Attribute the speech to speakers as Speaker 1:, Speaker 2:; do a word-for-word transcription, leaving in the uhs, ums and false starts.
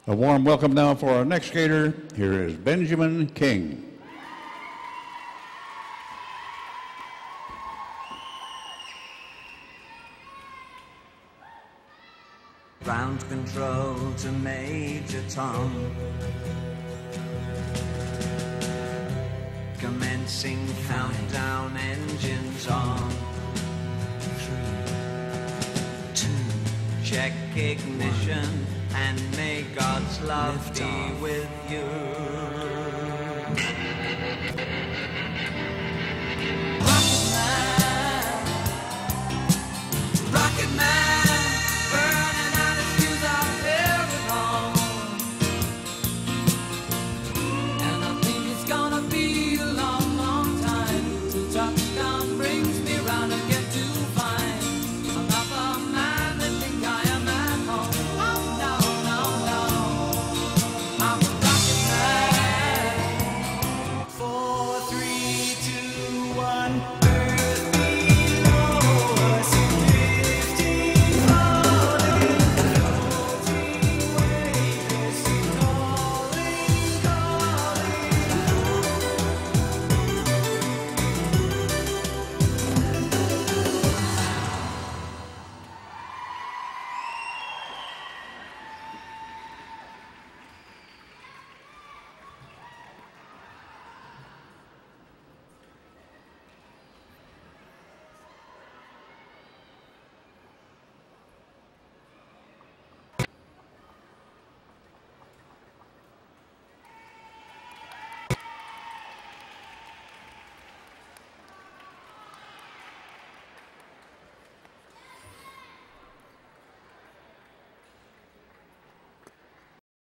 Speaker 1: A warm welcome now for our next skater. Here is Benjamin King.
Speaker 2: Ground control to Major Tom. Commencing countdown, engines on. Three, two, check ignition, and may God's love be with you. Rocketman, Rocketman, burning out his fuse out there at home. And I think it's gonna be a long, long time till touchdown brings me round again to find another man that think I am at home. Oh no, no, no, I'm a rocket man. Four, three, two, one.